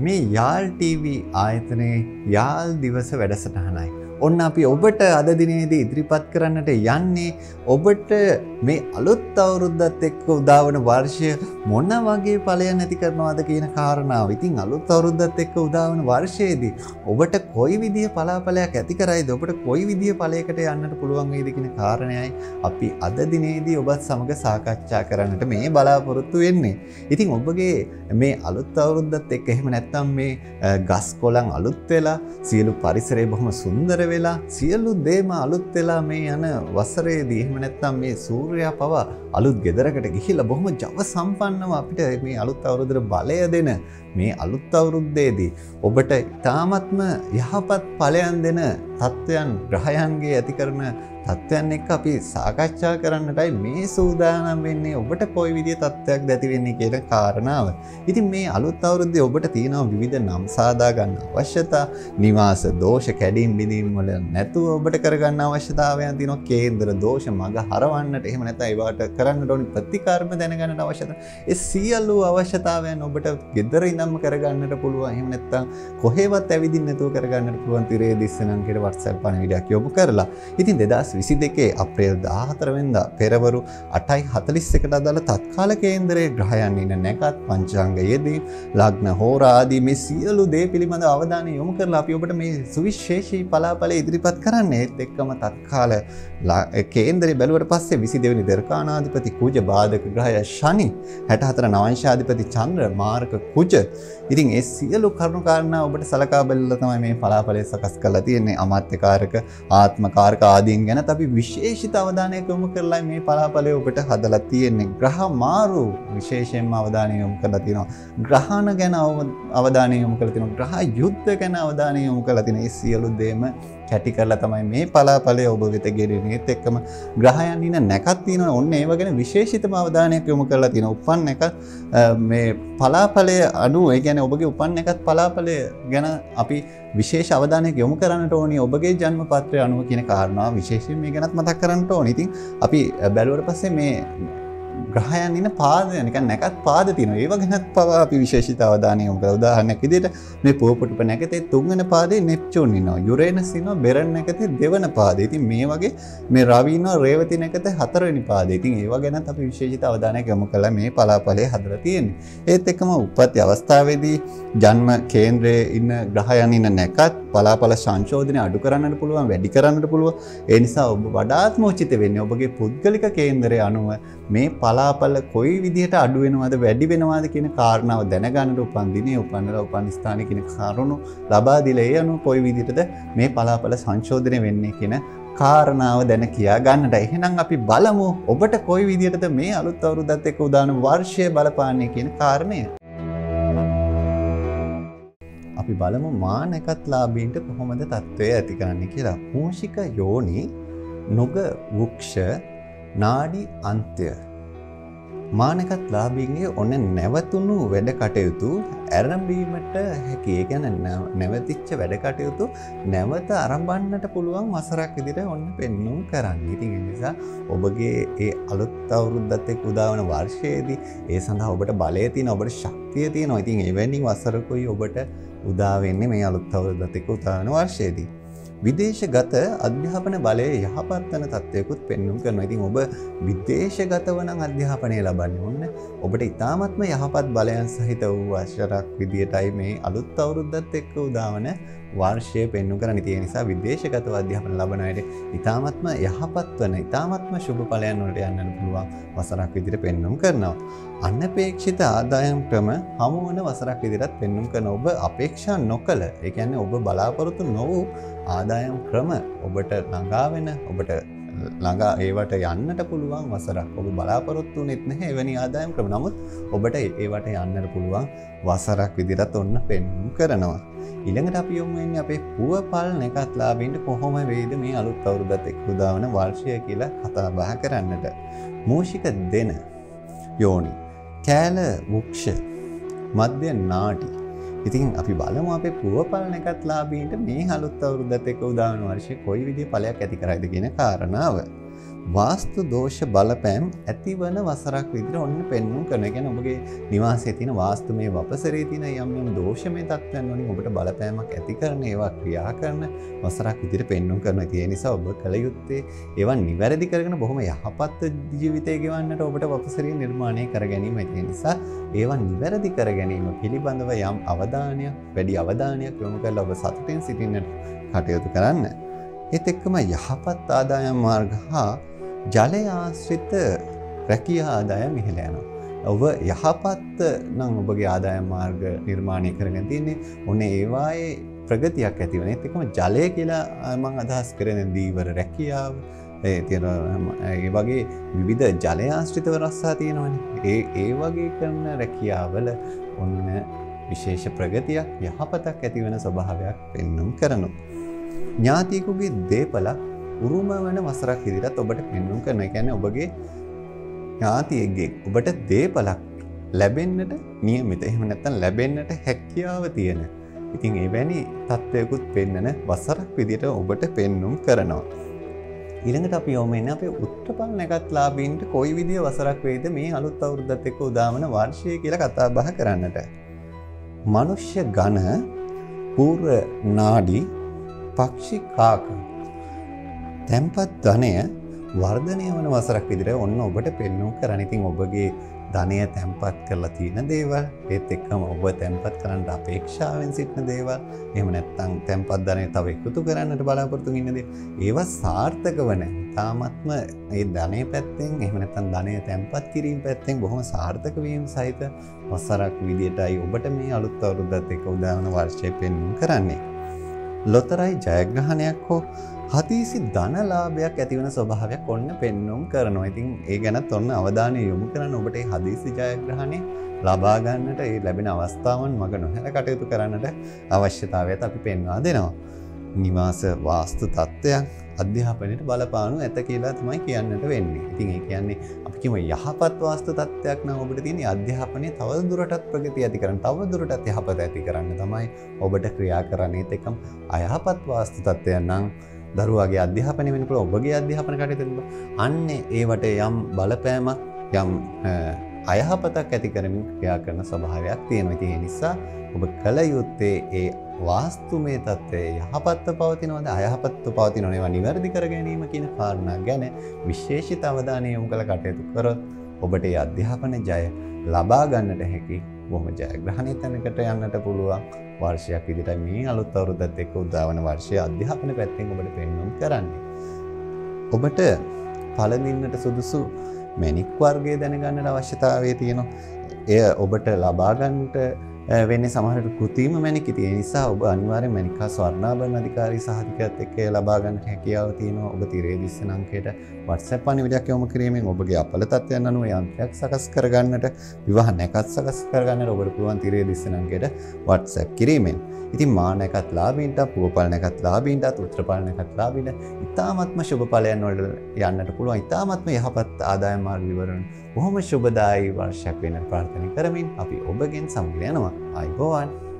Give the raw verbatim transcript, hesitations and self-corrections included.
මේ යාල් ටීවී ආයතනයේ යාල් දිවස වැඩසටහනයි. ඔන්න අපි ඔබට අද දිනේදී ඉදිරිපත් කරන්නට යන්නේ ඔබට මේ අලුත් අවුරුද්දත් එක්ක උදාවන වර්ෂය මොන වගේ ඵලයන් ඇති කරනවද කියන කාරණාව. ඉතින් අලුත් අවුරුද්දත් එක්ක උදාවන වර්ෂයේදී ඔබට කොයි විදිය පලාපලයක් ඇති කරයිද ඔබට කොයි විදිය ඵලයකට යන්නට පුළුවන් වේද කියන කාරණයයි අපි අද දිනේදී ඔබත් සමග සාකච්ඡා කරන්නට මේ බලාපොරොත්තු වෙන්නේ. ඉතින් ඔබගේ මේ අලුත් අවුරුද්දත් එක්ක එහෙම නැත්නම් මේ ගස් කොළන් අලුත් වෙලා සියලු පරිසරය බොහොම සුන්දර වෙලා සියලු දේම අලුත් වෙලා මේ යන වසරේදී එහෙම නැත්නම් මේ සූර්යයා පවා අලුත් ගෙදරකට ගිහිල්ලා බොහොම ජව සම්පන්නව අපිට මේ අලුත් අවුරුද්දට බලය දෙන මේ අලුත් අවුරුද්දේදී ඔබට තාමත්ම යහපත් ඵලයන් දෙන තත්වයන් ග්‍රහයන්ගේ ඇති කරන තත්වයන් එක්ක අපි සාකච්ඡා කරන්නටයි මේ සූදානම් වෙන්නේ ඔබට කොයි විදිහේ තත්ත්වයක්ද ඇති වෙන්නේ කියන කාරණාව. ඉතින් මේ අලුත් අවුරුද්දේ ඔබට තියෙනවා විවිධ නම් සාදා ගන්න අවශ්‍යතා, නිවාස දෝෂ කැඩීම් බිඳීම් වල නැතුව ඔබට කරගන්න අවශ්‍යතාවයන් තියෙනවා. කේන්දර දෝෂ මග හරවන්නට එහෙම නැත්නම් ඒවට කරන්නට ඕනි ප්‍රතිකර්ම දැනගන්නට අවශ්‍යතා. ඒ සියලු අවශ්‍යතාවයන් ඔබට ගෙදර ඉඳන්ම කරගන්නට පුළුවන්. එහෙම නැත්නම් කොහෙවත් ඇවිදින්න නැතුව කරගන්නට පුළුවන්. තිරේ දිස්සනම් කියන WhatsApp පණිවිඩයක් යොමු කරලා. ඉතින් දෙදාස් විසි දෙකේ අප්‍රේල් දාහතර වෙනිදා පෙරවරු අටයි හතළිස් එකට අදාළ තත්කාල කේන්දරයේ ග්‍රහයන් ඉන්න නැකත් පංචාංග යෙදීම් ලග්න හෝරා ආදී මේ සියලු දේ පිළිබඳ අවධානය යොමු කරලා අපි ඔබට මේ සුවිශේෂී පලාපල ඉදිරිපත් කරන්නේ. ඒත් එක්කම තත්කාල කේන්දරය බැලුවට පස්සේ විසි දෙවෙනි දර්කානාධිපති කුජ බාධක ග්‍රහය ශනි, හැට හතර නවංශාධිපති චන්ද්‍ර මාරක කුජ. ඉතින් ඒ සියලු කරුණු කාරණා ඔබට සලකා බලලා තමයි මේ පලාපලය සකස් කරලා තියෙන්නේ. අමාත්‍යකාරක ආත්මකාරක ආදීන් ගැන අපි විශේෂිත අවධානයක් යොමු කරලා මේ පලාපලය ඔබට හදලා තියෙන්නේ. ග්‍රහ මාරු විශේෂයෙන්ම අවධානය යොමු කරලා තියෙනවා. ග්‍රහණ ගැන අවධානය යොමු කරලා තියෙනවා. ග්‍රහ යුද්ධ ගැන අවධානය යොමු කරලා තියෙන. මේ සියලු දේම කැටි කරලා තමයි මේ පලාපලය ඔබ වෙත ගෙනෙන්නේ. ඒත් එක්කම ග්‍රහයන් ඉන්න නැකත් තියෙනවා. ඔන්න ඒව ගැන විශේෂිතම අවධානයක් යොමු කරලා තියෙනවා. උපන් නැක මේ පලාපලය අනුව ඒ කියන්නේ ඔබගේ උපන් නැකත් පලාපලය ගැන අපි විශේෂ අවධානයක් යොමු කරන්නට ඕනි. ඔබගේ ජන්ම පත්‍රය අනුව කියන කාරණාව විශේෂයෙන් මේ ගැනත් මතක් කරන්නට ඕනි. ඉතින් අපි බැලුවට පස්සේ මේ ග්‍රහයන් ඉන්න පාද නිකන් නැකත් පාද තියෙනවා. ඒව ගැනත් පවා අපි විශේෂිත අවධානය යොමු කරලා. උදාහරණයක් විදිහට මේ පුවපොටුප නැකතේ තුන්වෙනි පාදේ නෙප්චූන් ඉන්නවා. යුරේනස් ඉන්නවා බෙරන් නැකතේ දෙවන පාදේ. ඉතින් මේ වගේ මේ රවි ඉන්නවා රේවති නැකතේ හතරවෙනි පාදේ. ඉතින් ඒව ගැනත් අපි විශේෂිත අවධානයක් යොමු කළා මේ පලාපලයේ හදලා තියෙන්නේ. ඒත් එක්කම උප්පත්ති අවස්ථාවේදී ජන්ම කේන්ද්‍රයේ ඉන්න ග්‍රහයන් ඉන්න නැකත් පලාපල සංශෝධනය අඩු කරන්නට පුළුවන්, වැඩි කරන්නට පුළුවන්. ඒ නිසා ඔබ වඩාත්ම උචිත වෙන්නේ ඔබගේ පුද්ගලික කේන්දරය අනුව මේ පලාපල කොයි විදිහට අඩු වෙනවද වැඩි වෙනවද කියන කාරණාව දැනගන්නට උපන් දිනේ උපන්නලා උපන් ස්ථානයේ කියන කරුණු ලබා දීලා ඒ අනුව කොයි විදිහටද මේ පලාපල සංශෝධනය වෙන්නේ කියන කාරණාව දැන කියා ගන්නට. එහෙනම් අපි බලමු ඔබට කොයි විදිහටද මේ අලුත් අවුරුද්දත් එක්ක උදාන වර්ෂය බලපාන්නේ කියන කාරණය. අපි බලමු මා නැකත් ලාභීන්ට කොහොමද තත්ත්වය ඇති කරන්නේ කියලා. මූෂික යෝනි නුග වෘක්ෂ නාඩි අන්ත්‍ය මානකත් ලාභීන්ගේ ඔන්න නැවතුණු වැඩ කටයුතු ආරම්භීමට හැකි. ඒ කියන්නේ නැවතිච්ච වැඩ කටයුතු නැවත ආරම්භන්නට පුළුවන් වසරක් විදිහට ඔන්න පෙන්වුම් කරන්නේ. ඉතින් ඒ නිසා ඔබගේ ඒ අලුත් අවුරුද්දත් එක්ක උදාවන වර්ෂයේදී ඒ සඳහා ඔබට බලය තියෙන, ඔබට ශක්තිය තියෙනවා. ඉතින් එවැනි වසරකුයි ඔබට උදා වෙන්නේ මේ අලුත් අවුරුද්දත් එක්ක උදාවන වර්ෂයේදී. විදේශගත අධ්‍යාපන බලය යහපත් වන තත්ත්වයකුත් පෙන්වුම් කරනවා. ඉතින් ඔබ විදේශගතව නම් අධ්‍යාපනය ලබන්නේ. ඔන්න ඔබට ඉතාමත්ම යහපත් බලයන් සහිත වූ වසරක් විදියටයි මේ අලුත් අවුරුද්දත් එක්ක උදාවන වර්ෂය පෙන්වුම් කරන්නේ. ඒ නිසා විදේශගතව අධ්‍යාපන ලබන අයට ඉතාමත්ම යහපත් වන, ඉතාමත්ම සුබ ඵලයන් වලට යන්නත් පුළුවන් වසරක් විදියට පෙන්වුම් කරනවා. අනපේක්ෂිත ආදායම් ක්‍රම හමු වන වසරක් විදිහට පෙන්වුම් කරන ඔබ අපේක්ෂා නොකළ, ඒ කියන්නේ ඔබ බලාපොරොත්තු නොවූ ආදායම් ක්‍රම ඔබට ළඟා වෙන, ඔබට ළඟා ඒවට යන්නට පුළුවන් වසරක්. ඔබ බලාපොරොත්තු වෙන්නේ නැහැ එවැනි ආදායම් ක්‍රම. නමුත් ඔබට ඒවට යන්නට පුළුවන් වසරක් විදිහට ඔන්න පෙන්වුම් කරනවා. ඊළඟට අපි යමු වෙන්නේ අපේ පුවපල් නැකත් ලාභීන්ට කොහොම වේද මේ අලුත් අවුරුද්දත් එක්ක උදාවන වර්ෂය කියලා කතා බහ කරන්නට. මූෂික දෙන යෝනි කෑල වෘක්ෂ මධ්‍ය නාටි. ඉතින් අපි බලමු අපේ පුවපල් නැකත් ලාභීන්ට මේ අලුත් අවුරුද්දත් එක්ක උදාවන වර්ෂයේ කොයි විදිහේ ඵලයක් ඇති කරයිද කියන කාරණාව. වාස්තු දෝෂ බලපෑම් ඇතිවන වසරක් විදිහට ඔන්න පෙන්වුම් කරන. ඒ කියන්නේ ඔබගේ නිවාසයේ තියෙන වාස්තුමය වපසරේ තියෙන යම් යම් දෝෂමය තත්ත්වයන් වලින් ඔබට බලපෑමක් ඇති කරන ඒවා ක්‍රියා කරන වසරක් විදිහට පෙන්වුම් කරනවා. ඒ නිසා ඔබ කල යුත්තේ ඒවා නිවැරදි කරගෙන බොහොම යහපත් ජීවිතය ගෙවන්නට ඔබට වපසරිය නිර්මාණය කර ගැනීම. ඒ නිසා ඒවා නිවැරදි කර ගැනීම පිළිබඳව යම් අවධානයක් වැඩි අවධානයක් යොමු කරලා ඔබ සතුටින් සිටින්නට කටයුතු කරන්න. ඒත් එක්කම යහපත් ආදායම් මාර්ග හා ජලය ආශ්‍රිත රැකියා ආදායම් ඉහළ යනවා. ඔබ යහපත් නම් ඔබගේ ආදායම් මාර්ග නිර්මාණය කරගෙන තියෙන්නේ ඔන්න ඒවායේ ප්‍රගතියක් ඇති වෙන. ඒත් එක්කම ජලය කියලා මම අදහස් කරන්නේ දීවර රැකියාව. ඒ තියෙන ඒ වගේ විවිධ ජලය ආශ්‍රිතව රස්සා තියෙනවනේ. ඒ ඒ වගේ කරන රැකියාවල ඔන්න විශේෂ ප්‍රගතියක් යහපතක් ඇති වෙන ස්වභාවයක් පෙන්වුම් කරනවා. ඥාතියෙකුගේ දේපලක් උරුම වන වසරක් විදිහට ඔබට පෙන්වුම් කරනවා. ඒ කියන්නේ ඔබගේ ඥාතියෙක්ගේ ඔබට දේපලක් ලැබෙන්නට නියමිත. එහෙම නැත්නම් ලැබෙන්නට හැකියාව තියෙන. ඉතින් එවැනි තත්ත්වයකුත් පෙන්වන වසරක් විදිහට ඔබට පෙන්වුම් කරනවා. ඊළඟට අපි යොමු වෙන්නේ අපේ උත්තරපල් නැකත් ලාභීන්ට කොයි විදිය වසරක් වේද මේ අලුත් අවුරුද්දත් එක්ක උදාවන වර්ෂය කියලා කතා බහ කරන්නට. මනුෂ්‍ය ගණ පූර්ව නාඩි පක්ෂි කාක තැන්පත් ධනය වර්ධනය වන වසරක් විදිහට ඔන්න ඔබට පෙන්වුම් කරන්න. ඉතින් ඔබගේ ධනය තැන්පත් කරලා තියෙන දේවල් ඒත් එක්කම ඔබ තැන්පත් කරන්න අපේක්ෂාවෙන් සිටින දේවල් එහෙම නැත්නම් තැන්පත් ධනය තව එකතු කරන්නට බලාපොරොත්තු වෙන දේ ඒවා සාර්ථක වන තාමත්ම ඒ ධනය පැත්තෙන් එහෙම නැත්නම් ධනය තැන්පත් කිරීම පැත්තෙන් බොහොම සාර්ථක වීම සහිත වසරක් විදිහටයි ඔබට මේ අලුත් අවුරුද්දත් එක්ක උදාවන වර්ෂය පෙන්වුම් කරන්නේ. ලොතරැයි ජයග්‍රහණයක් හෝ හදිසි ධන ලාභයක් ඇති වෙන ස්වභාවයක් ඔන්න පෙන්වුම් කරනවා. ඉතින් ඒ ගැනත් ඔන්න අවධානය යොමු කරන්න ඔබට මේ හදිසි ජයග්‍රහණය ලබා ගන්නට ඒ ලැබෙන අවස්ථාවන් මග නොහැර කටයුතු කරන්නට අවශ්‍යතාවයත් අපි පෙන්වා දෙනවා. නිවාස වාස්තු තත්ත්වයක් අධ්‍යාපනයට බලපානු ඇත කියලා තමයි කියන්නට වෙන්නේ. ඉතින් ඒ කියන්නේ අපි කියමු යහපත් වාස්තු තත්ත්වයක් නම් ඔබට තියෙන අධ්‍යාපනය තව දුරටත් ප්‍රගතිය ඇති කරන්න, තව දුරටත් යහපත ඇති කරන්න තමයි ඔබට ක්‍රියා කරන්නේ. ඒත් එක්කම අයහපත් වාස්තු තත්ත්වයක් නම් දරුවාගේ අධ්‍යාපනය වෙන පුළුවන්, ඔබගේ අධ්‍යාපන කටයුතු වෙන අන්නේ ඒවට යම් බලපෑමක් යම් අයහපතක් ඇති කරමින් ක්‍රියා කරන ස්වභාවයක් තියෙනවා. ඉතින් ඒ නිසා ඔබ කල යුත්තේ ඒ වාස්තුමය තත්ත්වයේ යහපත්ව පවතිනවද අයහපත්ව පවතිනවද ඒවා නිවැරදි කර ගැනීම කියන කාරණා ගැන විශේෂිත අවධානය යොමු කළ කටයුතු කරොත් ඔබට ඒ අධ්‍යාපන ජය ලබා ගන්නට හැකි බොහොම ජයග්‍රහණීය තැනකට යන්නට පුළුවන් වර්ෂයක් විදිහට මේ අලුත් අවුරුද්දත් එක්ක උදාවන වර්ෂයේ අධ්‍යාපන පැත්තෙන් ඔබට පෙන්වන්න කරන්නේ. ඔබට පළඳින්නට සුදුසු මැණික් වර්ගය දැනගන්නට අවශ්‍යතාවය තියෙනවා. එය ඔබට ලබා ගන්නට වෙන්නේ සමහරට කෘත්‍රිම මැණික්. ඒ නිසා ඔබ අනිවාර්යෙන් මැණික් හා ස්වර්ණාභරණ අධිකාරී සහතිකයත් එක්ක ලබා ගන්නට හැකියාව තියෙනවා. ඔබ තිරේ දිස්ස අංකයට WhatsApp පණිවිඩයක් යොමු කිරීමෙන් ඔබගේ අපල තත්ත්වයන් අනුව යන්ත්‍රයක් සකස් කර ගන්නට, විවාහ නැකත් සකස් කර ගන්නට ඔබට පුළුවන් තිරේ දිස්ස අංකයට WhatsApp කිරීමෙන්. ඉතින් මා නැකත් ලාභීන්ට, පුවපල් නැකත් ලාභීන්ට, උත්තරපල් නැකත් ලාභීන්ට ඉතාමත්ම ශුභ ඵලයන් වලට යන්නට පුළුවන්. ඉතාමත්ම යහපත් ආදායම් මාර්ග විවරණ බොහොම ශුභදායී වර්ෂයක් වෙන්න ප්‍රාර්ථනා කරමින් අපි ඔබගෙන් සමුග යනවා. ආයුබෝවන්.